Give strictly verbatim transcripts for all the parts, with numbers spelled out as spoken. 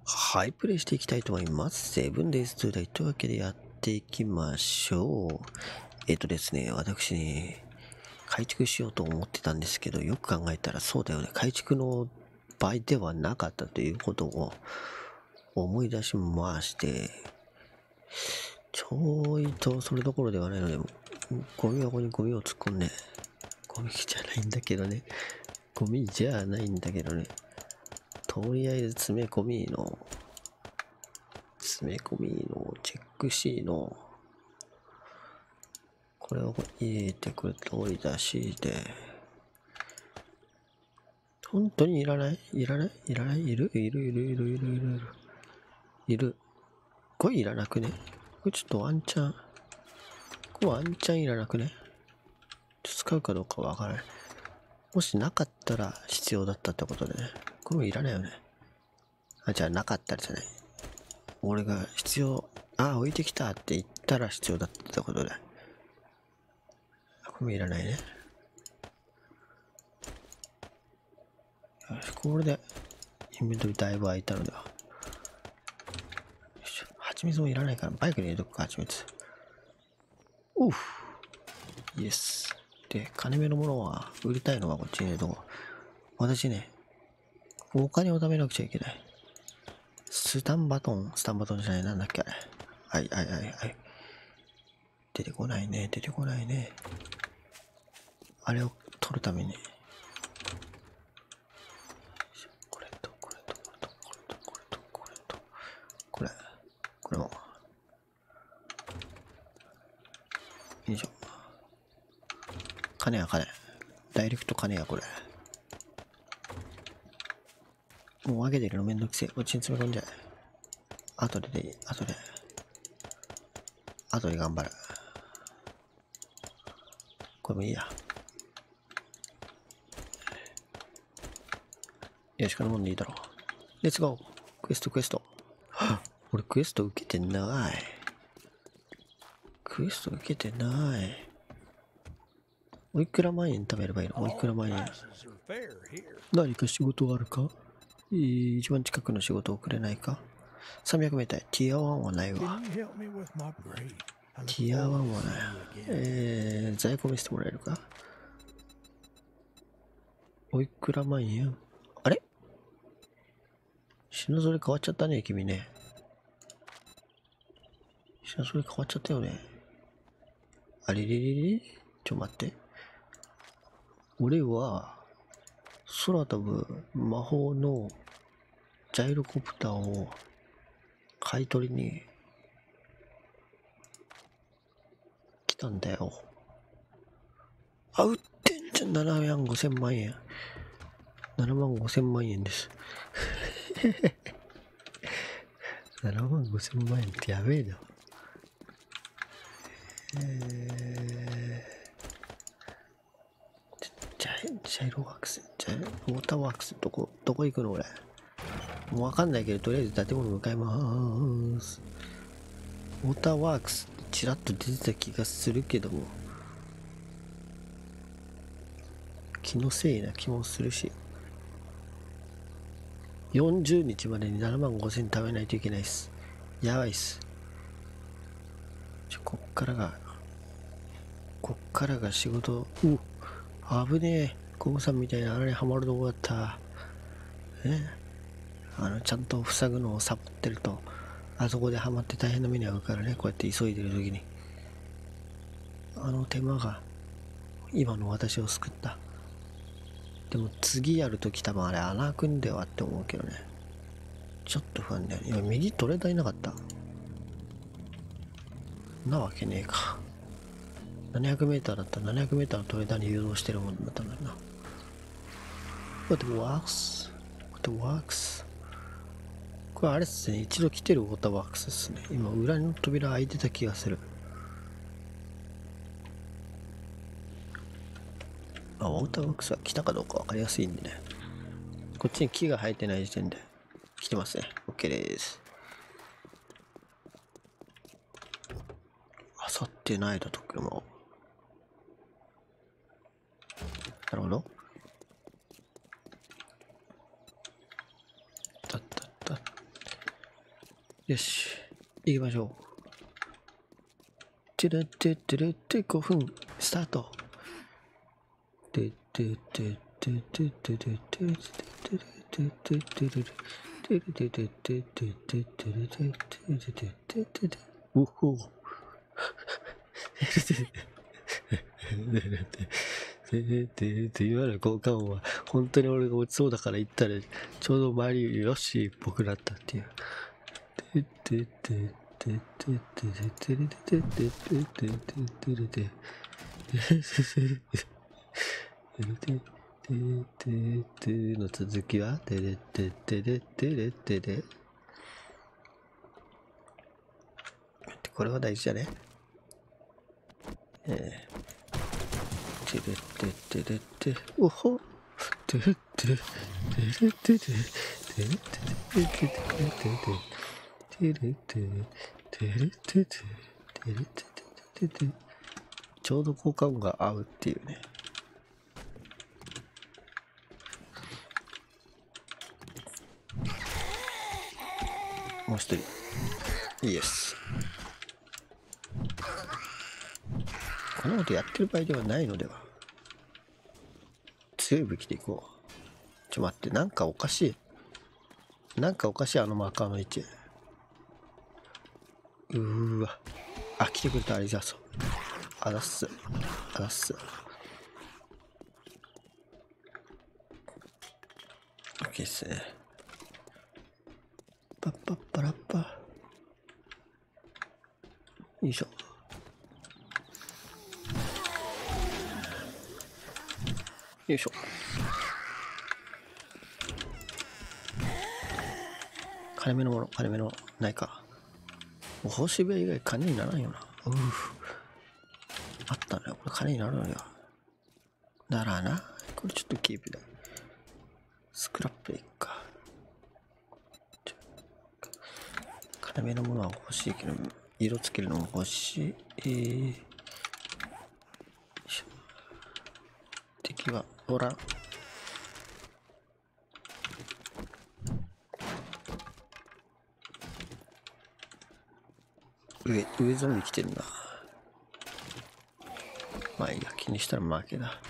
はい、プレイしていきたいと思います。セブンデイズトゥーダイというわけでやっていきましょう。えっ、とですね、私ね、改築しようと思ってたんですけど、よく考えたらそうだよね、改築の場合ではなかったということを思い出しまして、ちょいとそれどころではないので、ゴミ箱にゴミを突っ込んで、ゴミじゃないんだけどね、ゴミじゃないんだけどね、とりあえず詰め込みの、詰め込みのチェック C のこれを入れてくれて折り出しで、本当にいらないいらないいらないいるいるいるいるいるいるいるいる。これいらなくね？これちょっとワンチャン、これワンチャンいらなくね？使うかどうかわからない。もしなかったら必要だったってことでね。これもいらないよね。あ、じゃあなかったらじゃない。俺が必要、あ、置いてきたって言ったら必要だったってことで。これもいらないね。よし、これでインベントリだいぶ空いたのでは。蜂蜜もいらないからバイクに入れとくか、蜂蜜。うふ。イエス。で、金目のものは売りたいのはこっちに入れとこう。私ね、お金を貯めなくちゃいけない。スタンバトン、スタンバトンじゃない、なんだっけあれ。はいはいはいはい。出てこないね、出てこないね。あれを取るために。これと、これと、これと、これと、これと、これと、これ、これも。よいしょ。金や金。ダイレクト金やこれ。もう分けてるのめんどくせえ。こっちに詰め込んじゃえ。後ででいい。後で。後で頑張る。これもいいや。よし、このもんでいいだろう。レッツゴー。クエストクエスト。はっ、俺クエスト受けてない。クエスト受けてない。おいくら万円貯めればいいの？おいくら万円。何か仕事あるか？一番近くの仕事をくれないか？ さんびゃくメートル、ティアワンはないわ。ティアワンはない。えー、在庫見せてもらえるか？おいくら万円？あれ？品ぞれ変わっちゃったね、君ね。品ぞれ変わっちゃったよね。あれれれれ？ちょ待って。俺は、空飛ぶ魔法のジャイロコプターを買い取りに来たんだよ。あ、売ってんじゃん。ななまんごせん万円。ななまんごせん万円です。ななまんごせん万円ってやべえな。えー、ジャイ、ジャイロワークス、ジャイロ、ウォーターワークス、どこ、どこ行くの俺。もうわかんないけど、とりあえず建物向かいまーす。ウォーターワークス、ちらっと出てた気がするけども。気のせいな気もするし。よんじゅうにちまでにななまんごせん貯めないといけないっす。やばいっす。ちょ、こっからが、こっからが仕事。う危ねえ。コブさんみたいなあれにハマるとこだった。ね。あの、ちゃんと塞ぐのをサボってると、あそこでハマって大変な目に遭うからね。こうやって急いでる時に。あの手間が、今の私を救った。でも次やるとき多分あれ穴開くんではって思うけどね。ちょっと不安だよね。今右トレーダーいなかった。なわけねえか。ななひゃくメーターだったらななひゃくメーターのトレーダーに誘導してるもんだったんだな。What works? What works? これあれっすね。一度来てるウォーターワークスっすね。今裏の扉開いてた気がする。あ、ウォーターワークスは来たかどうか分かりやすいんでね。こっちに木が生えてない時点で来てますね。OK です。あさってないだと車を。なるほど。たったった。 よし、行きましょう。てるててるてごふんスタート。ててててててててててててててておほ今の効果音は本当に俺が落ちそうだから言ったらちょうど周りよしっぽくなったっていう。の続きはてれててれてれてれ。これは大事じゃね。えー、てれててれておほてれててれてれてれてれてれてれてれてれてれてれてれてれちょうど効果音が合うっていうね。もう一人イエス。こんなことやってる場合ではないのでは。強い武器でいこう。ちょ待って、なんかおかしい。なんかおかしい、あのマーカーの位置。うーわ。あ、来てくれた、ありがとう。あらっす。あらっす。オッケーっすね。パッパッパラッパ。よいしょ。よいしょ。金目のもの、金目のないか。もう報酬部屋以外金にならんよな。うぅ。あったね。これ金になるのよ。ならな。これちょっとキープだ。スクラップでいっか。金目のものは欲しいけど、色つけるのも欲しい。えー、敵はおらん。上、上ゾンビ来てるな。まあいいや、気にしたら負けだ。よ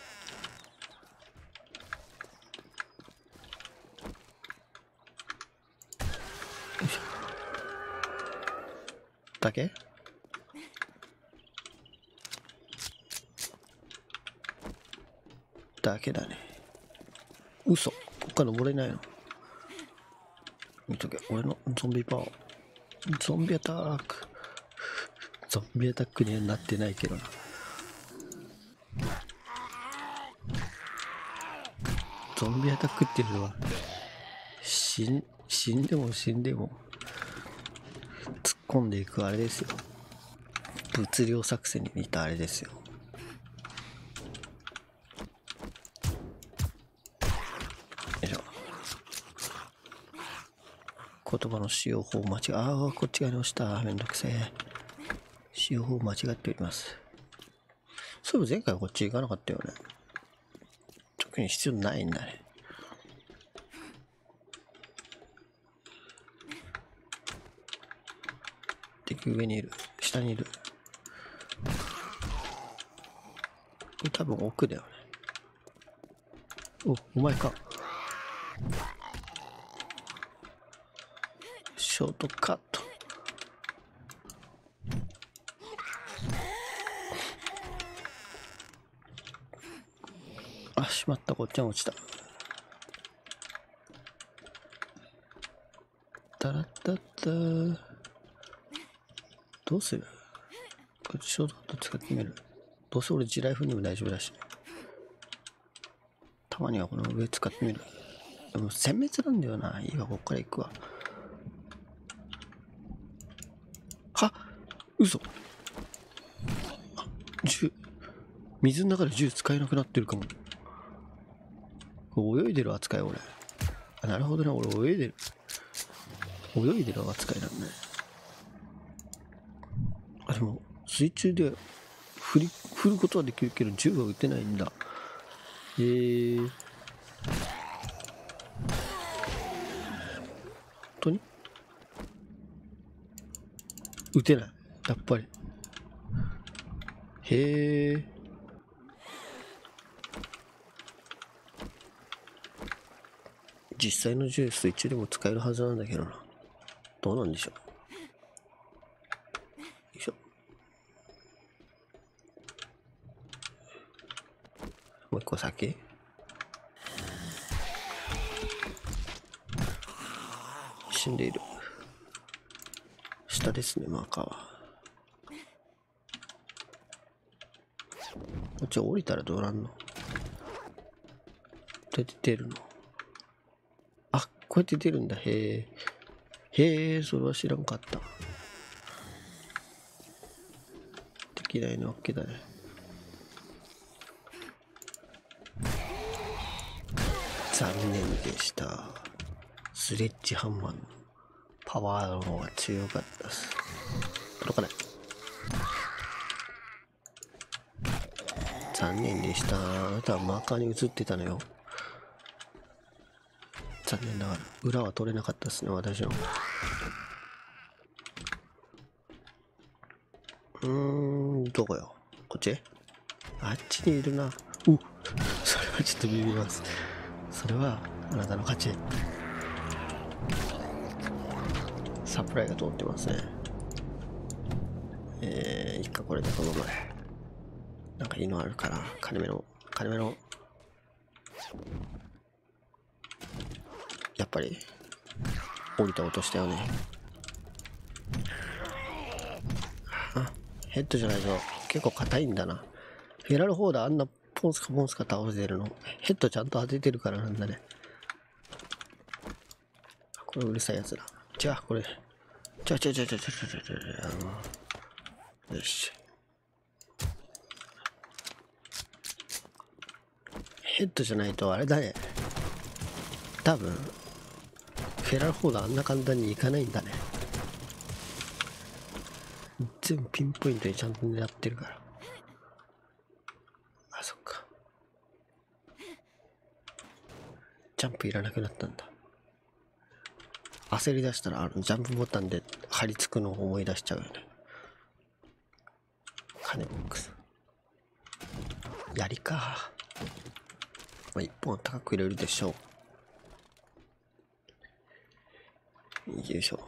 いしょ。だけだけだね。嘘。こっから登れないの。見とけ。俺のゾンビパワー。ゾンビアタック。ゾンビアタックにはなってないけどな。ゾンビアタックっていうのは、死ん、死んでも死んでも、突っ込んでいくあれですよ。物量作戦に似たあれですよ。よいしょ。言葉の使用法間違い、ああ、こっち側に押した。めんどくせえ。使用法間違っております。そういえば前回はこっち行かなかったよね。特に必要ないんだね。敵上にいる。下にいる。これ多分奥だよね。お、お前か。ショートカット。あ、しまった。こっちは落ちた。タラッタッター。どうする？これショートカット使ってみる。どうせ俺地雷踏んでも大丈夫だし。たまにはこの上使ってみる。でも殲滅なんだよな。いいわ、こっから行くわ。はっ、嘘。あ、銃。水の中で銃使えなくなってるかも。これ泳いでる扱い俺。あ、なるほどね。俺泳いでる。泳いでる扱いなんだね。あ、でも水中で振り、振ることはできるけど銃は撃てないんだ。えー。本当に撃てない。やっぱり。へえ。実際の銃スイッチでも使えるはずなんだけどな。どうなんでしょう。よいしょ。もう一個先。死んでいる。下ですね、マーカーは。こっち降りたらどうなんの？どうやって出るの？あ、こうやって出るんだ。へえ。へえ、それは知らんかった。敵台のわけだね。残念でした。スレッジハンマーのパワーの方が強かったです。届かない。残念でした。あなたはマーカーに映ってたのよ。残念ながら裏は取れなかったですね、私の。うーん、どこよ。こっち？あっちにいるな。うっ、それはちょっとビビります。それはあなたの勝ち。サプライが通ってますね。えー、いっか、これでこの前。なんかいいのあるかな。金目の、金目の。やっぱり、降りた音したよね。あ、ヘッドじゃないと結構硬いんだな。フェラルホーダーあんなポンスカポンスカ倒せるの。ヘッドちゃんと当ててるからなんだね。これうるさいやつだ。じゃあこれ。じゃあじゃあじゃあじゃあじゃあじゃあじゃあ。よし。ヘッドじゃないとあれだね。多分、フェラルホーダーあんな簡単にいかないんだね。全部ピンポイントにちゃんと狙ってるから。あ、そっか。ジャンプいらなくなったんだ。焦り出したらあのジャンプボタンで張り付くのを思い出しちゃうよね。金ボックス。やりか。まあ、一本高く入れるでしょう。よいしょ。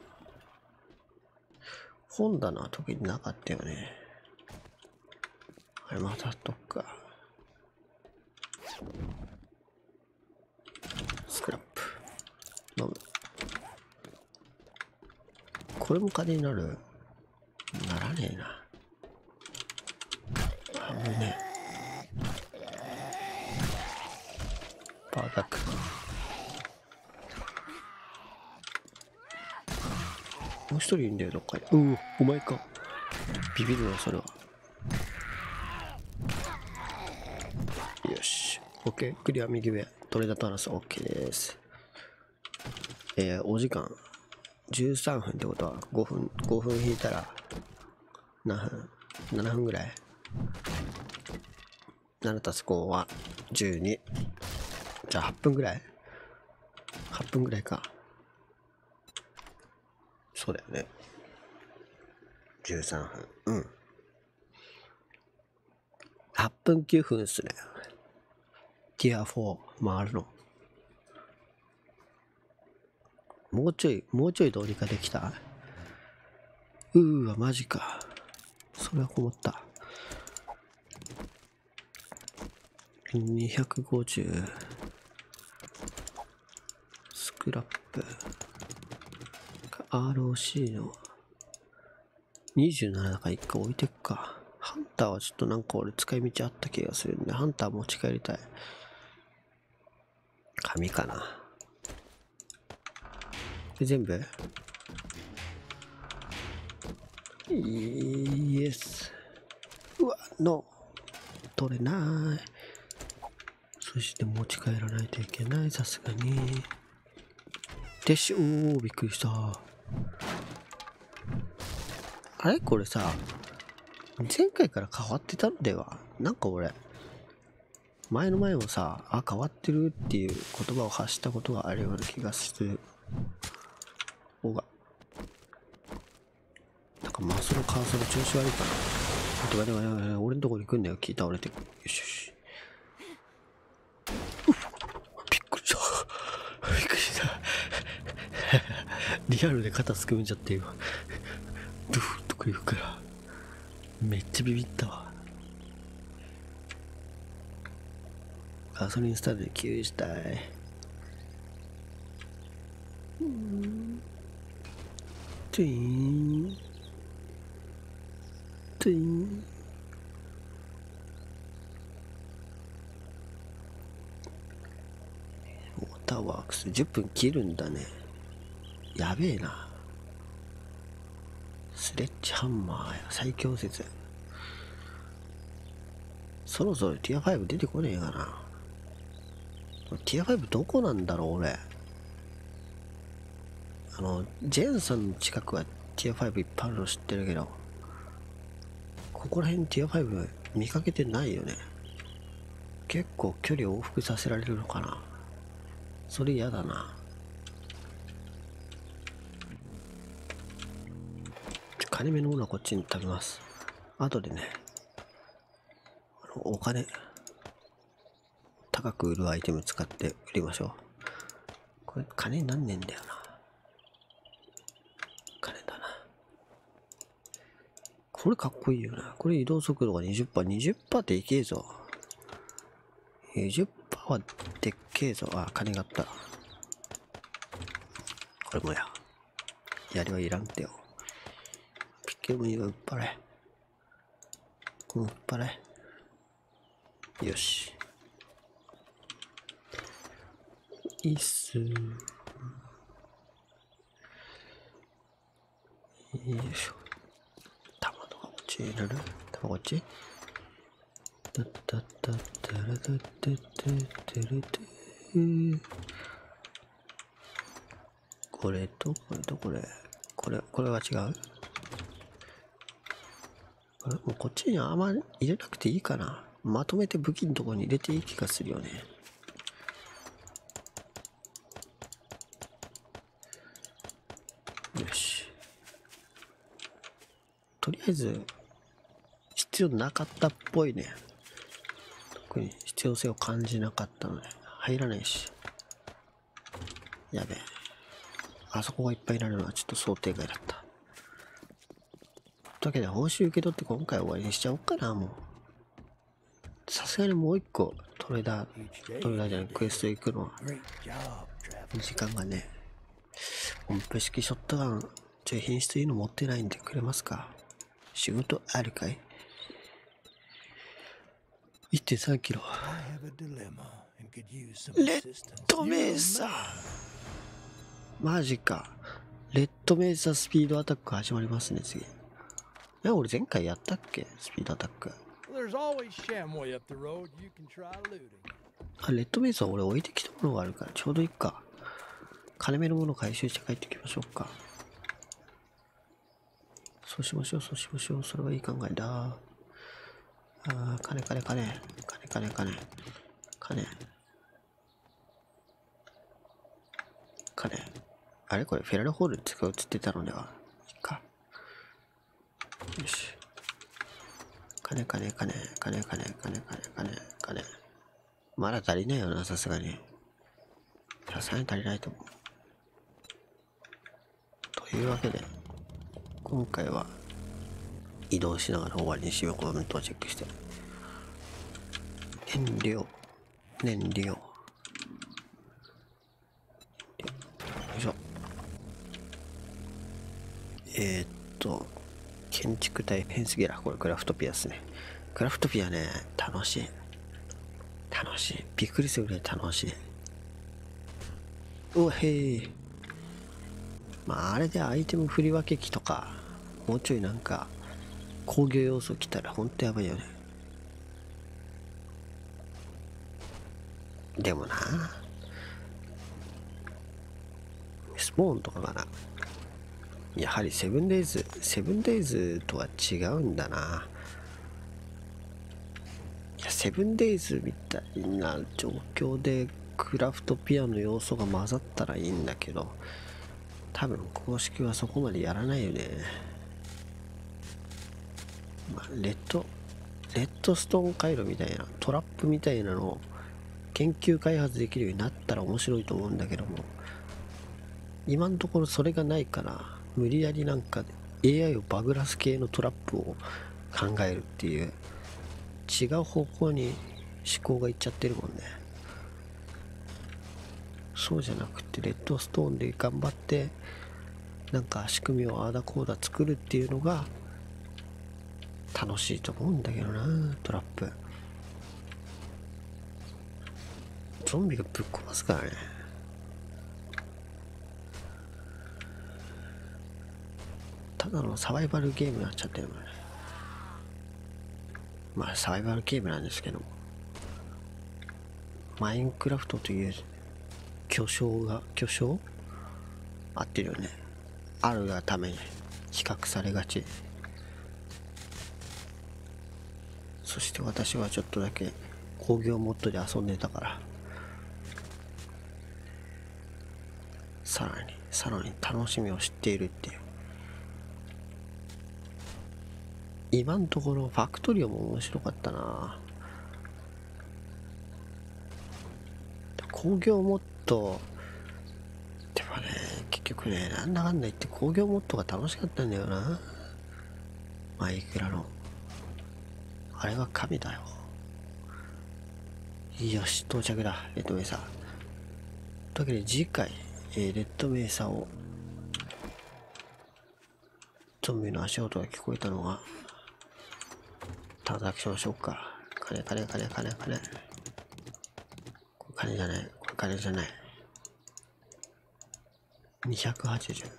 本棚は特になかったよね。あれまたとか。スクラップ。飲む。これも金になる？ならねえな。あのね。パワーバック。もう一人いるんだよ、どっかに。うお、お前か。ビビるな、それは。よし。OK。クリア右上。トレーダーと話す。OK です。えー、お時間。じゅうさんぷんってことはごふん、ごふん引いたら何分 ?なな 分ぐらい ?なな たすごはじゅうに。じゃあはっぷんぐらい ?はっ 分ぐらいか。そうだよね。じゅうさんぷん。うん。はっぷんきゅうふんっすね。ティアフォー回るの。もうちょい、もうちょいどうにかできた？うーわ、マジか。それは困った。にひゃくごじゅう。スクラップ。アールオーシー のにじゅうななだからいっか置いてっか。ハンターはちょっとなんか俺使い道あった気がするんで、ハンター持ち帰りたい。紙かな。で全部イエス。うわ、ノー。取れない。そして持ち帰らないといけない、さすがに。でし、おー、びっくりした。あれこれさ、前回から変わってたんでは？なんか俺、前の前もさ、あ、変わってるっていう言葉を発したことがあるような気がする。おが。 なんかマスのカーソル調子悪いかな。待って待って待って待って、俺のとこに来んだよ。木倒れてくる。よしよし。びっくりした。びっくりした。リアルで肩すくんじゃって今。ドゥフッとくるから。めっちゃビビったわ。ガソリンスタンドで給油したい。うん。トゥイーン。トゥイーン。ウォーターワークスじゅっぷん切るんだね。やべえな。スレッジハンマーや最強説。そろそろティアファイブ出てこねえかな。ティアファイブどこなんだろう俺。あの、ジェンさんの近くはティアファイブいっぱいあるの知ってるけど、ここら辺ティアファイブ見かけてないよね。結構距離を往復させられるのかな。それ嫌だな。金目のものはこっちに食べます。あとでね、あのお金、高く売るアイテム使って売りましょう。これ金になんねえんだよな。金だな。これかっこいいよな。これ移動速度が にじゅっパーセント、にじゅっパーセント でいけえぞ。にじゅっパーセント はでっけえぞ。あ、金があった。これもや。やりはいらんってよ。ピケムには売っ払え。うん、売っ払え。よし。いいっす。よいしょ。玉とかこっち入れる？玉こっち？タッタッタッタラタッタッタッタラタッ。これとこれとこれ。これ、これは違う？これもうこっちにあんま入れなくていいかな。まとめて武器のところに入れていい気がするよね。よし。とりあえず、必要なかったっぽいね。特に必要性を感じなかったので、入らないし。やべえ。あそこがいっぱいいられるのはちょっと想定外だった。というわけで、報酬受け取って今回終わりにしちゃおうかな、もう。さすがにもう一個、トレーダー、トレーダーじゃない、クエスト行くのは、時間がね。音符式ショットガン、ちょい品質いいの持ってないんでくれますか？仕事あるかい？ いってんさん キロ。レッドメーサー。マジか。レッドメーサースピードアタック始まりますね、次。え、俺前回やったっけ？スピードアタック。あ、レッドメーサー俺置いてきたものがあるからちょうどいいか。金目のものを回収して帰ってきましょうか。そうしましょう、そうしましょう。それはいい考えだ。あー、金、金、金。金、金、金。金。金。あれこれ、フェラルホールに使うって言ってたのでは。いいか。よし。金、金、金、金、金、金、金、金、金。まだ足りないよな、さすがに。さすがに足りないと思う。というわけで、今回は移動しながら終わりにしよう。コメントをチェックして。燃料、燃料。よいしょ。えー、っと、建築体フェンスゲラ。これクラフトピアですね。クラフトピアね、楽しい。楽しい。びっくりするぐらい楽しい。おへー。まあ、あれでアイテム振り分け機とか、もうちょいなんか、工業要素来たらほんとやばいよね。でもな、スポーンとかかな。やはりセブンデイズ、セブンデイズとは違うんだな。いや、セブンデイズみたいな状況でクラフトピアの要素が混ざったらいいんだけど、多分公式はそこまでやらないよね。 まあ、レッド、レッドストーン回路みたいな、トラップみたいなのを研究開発できるようになったら面白いと思うんだけども、今のところそれがないから、無理やりなんか エーアイ をバグらす系のトラップを考えるっていう、違う方向に思考がいっちゃってるもんね。そうじゃなくて、レッドストーンで頑張って、なんか仕組みをああだこうだ作るっていうのが、楽しいと思うんだけどな、トラップ。ゾンビがぶっ壊すからね。ただのサバイバルゲームになっちゃってるもんね。まあサバイバルゲームなんですけども、マインクラフトという巨匠が、巨匠合ってるよね。あるがために比較されがち。そして私はちょっとだけ工業モッドで遊んでたから、さらにさらに楽しみを知っているっていう。今のところファクトリオも面白かったな。工業モッドでもね、結局ね、なんだかんだ言って工業モッドが楽しかったんだよな。マイクラのあれは神だよ。よし、到着だ、レッドメーサー。というわけで次回、えー、レッドメーサーをゾンビの足音が聞こえたのが叩きしましょうか。金金金金金。これ金じゃない、これ金じゃない。にひゃくはちじゅう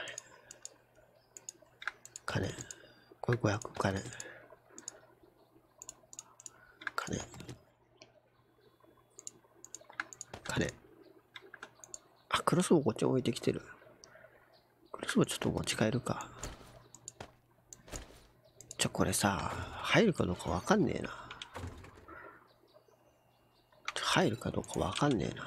金金。これごひゃく金金金。あ、クロスボウこっちに置いてきてる。クロスボウちょっと持ち帰るか。ちょ、これさ、入るかどうかわかんねえな。入るかどうかわかんねえな。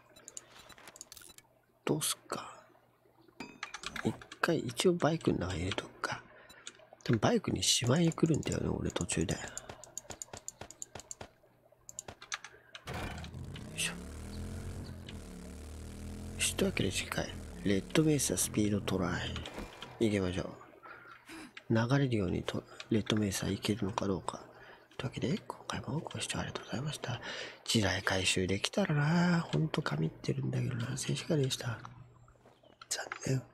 どうすっか。一回、一応バイクの中に入れとくか。でもバイクにしまいに来るんだよね、俺途中で。よいしょ。というわけで次回、レッドメーサースピードトライ。行きましょう。流れるようにとレッドメーサー行けるのかどうか。というわけで、今回もご視聴ありがとうございました。地雷回収できたらな、ほんと神ってるんだけどな、静止画でした。残念。